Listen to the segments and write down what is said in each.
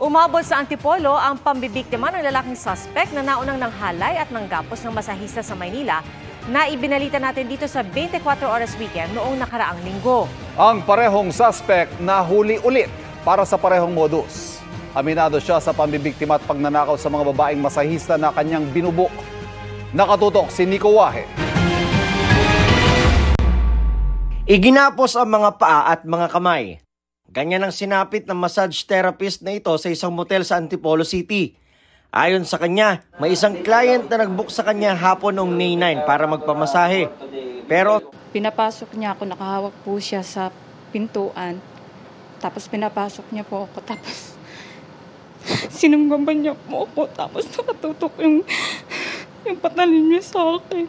Umabot sa Antipolo ang pambibiktima ng lalaking suspect na naunang nanghalay at nanggapos ng masahista sa Maynila na ibinalita natin dito sa 24 Oras Weekend noong nakaraang linggo. Ang parehong suspect nahuli ulit para sa parehong modus. Aminado siya sa pambibiktima at pagnanakaw sa mga babaeng masahista na kanyang binubuk. Nakatutok si Nico Wahe. Iginapos ang mga paa at mga kamay. Ganyan ang sinapit ng massage therapist na ito sa isang motel sa Antipolo City. Ayon sa kanya, may isang client na nag-book sa kanya hapon noong May 9 para magpamasahe. Pero pinapasok niya ako, nakahawak po siya sa pintuan. Tapos pinapasok niya po ako. Tapos sinunggaban niya po ako. Tapos nakatutok yung patalin niya sa akin.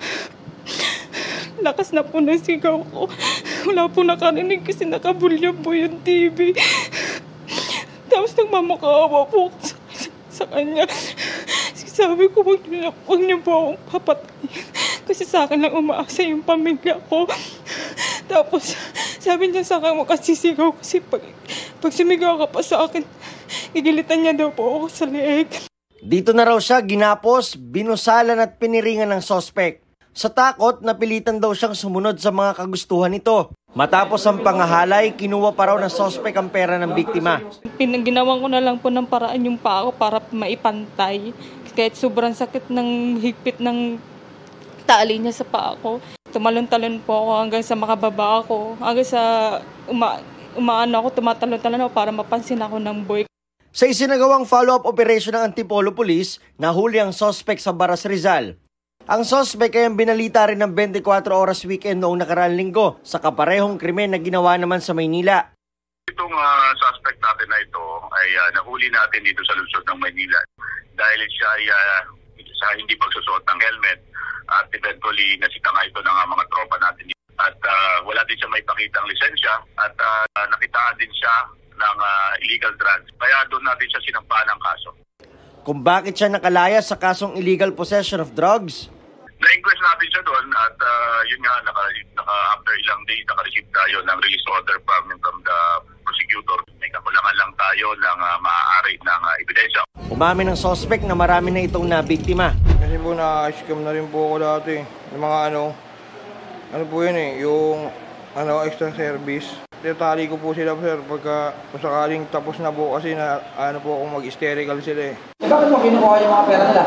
Lakas na po ng sigaw ko. Wala po nakarinig kasi nakabulya po yung TV. Tapos nagmamakaawa po sa kanya. Sabi ko, wag niyo po akong papatayin. Kasi sa akin lang umaasa yung pamilya ko. Tapos sabi niya sa akin, makasisigaw kasi pag sumigaw ka pa sa akin, gigilitan niya daw po ako sa leeg. Dito na raw siya ginapos, binusalan at piniringan ng suspect. Sa takot, napilitan daw siyang sumunod sa mga kagustuhan nito. Matapos ang pangahalay, kinuha pa raw ng suspect ang pera ng biktima. Ginawan ko na lang po ng paraan yung paa ko para maipantay. Kahit sobrang sakit ng higpit ng tali niya sa paa ko. Tumalon-talon po ako hanggang sa makababa ako. Hanggang sa umaano ako, tumatalon-talon ako para mapansin ako ng boy. Sa isinagawang follow-up operation ng Antipolo Police, nahuli ang suspect sa Baras Rizal. Ang suspect ay ang binalita rin ng 24 Oras Weekend noong nakaraang linggo sa kaparehong krimen na ginawa naman sa Maynila. Itong suspect natin na ito ay nahuli natin dito sa lungsod ng Maynila dahil siya ay sa hindi pagsusuot ng helmet at eventually nasita nga ito ng mga tropa natin at wala din siya may pakitang lisensya at nakitaan din siya ng illegal drugs. Kaya doon natin siya sinampahan ng kaso. Kung bakit siya nakalaya sa kasong illegal possession of drugs? Na-inquest natin siya doon at yun nga, after ilang days, naka-receive tayo ng release order from the prosecutor. May kakulangan lang tayo ng maaari ng ebidensya. Umamin ng suspect na marami na itong nabiktima. Kasi po na-scam na rin po ako dati. Yung mga ano po yun yung extra service. Tinatali ko po sila, sir, pagka sakaling tapos na po kasi na po akong mag-hysterical sila eh. Bakit mo kinukuha yung mga pera nila?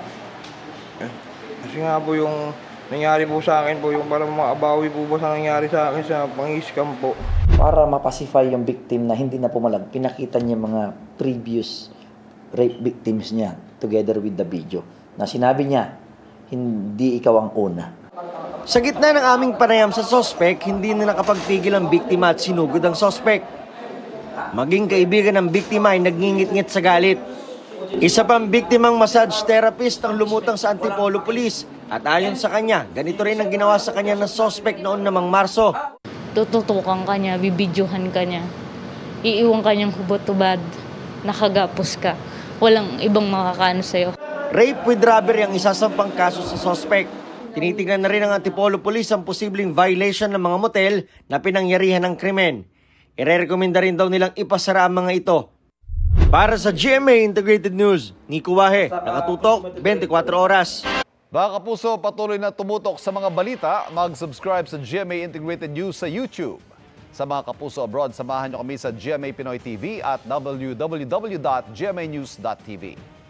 Kasi nga po yung nangyari po sa akin po, yung parang maabawi po ba sa nangyari sa akin sa pang-scam po. Para mapacify yung victim na hindi na pumalag, pinakita niya mga previous rape victims niya together with the video. Na sinabi niya, hindi ikaw ang una. Sa gitna ng aming panayam sa suspect, hindi na nakapagpigil ang biktima at sinugod ang suspect. Maging kaibigan ng biktima ay nagngingit-ngit sa galit. Isa pang biktimang massage therapist ang lumutang sa Antipolo Police at ayon sa kanya, ganito rin ang ginawa sa kanya ng suspect noon namang Marso. Tututukan ka niya, bibidyohan ka niya, iiwan ka niyang hubot-tubad, nakagapos ka, walang ibang makakaano sa'yo. Rape with robbery ang isasampang kaso sa suspect. Tinitingnan na rin ng Antipolo Police ang posibleng violation ng mga motel na pinangyarihan ng krimen. Irerekomenda rin daw nilang ipasara ang mga ito. Para sa GMA Integrated News, Nico Wahe, nakatutok 24 oras. Mga kapuso, patuloy na tumutok sa mga balita, mag-subscribe sa GMA Integrated News sa YouTube. Sa mga kapuso abroad, samahan nyo kami sa GMA Pinoy TV at www.gmanews.tv.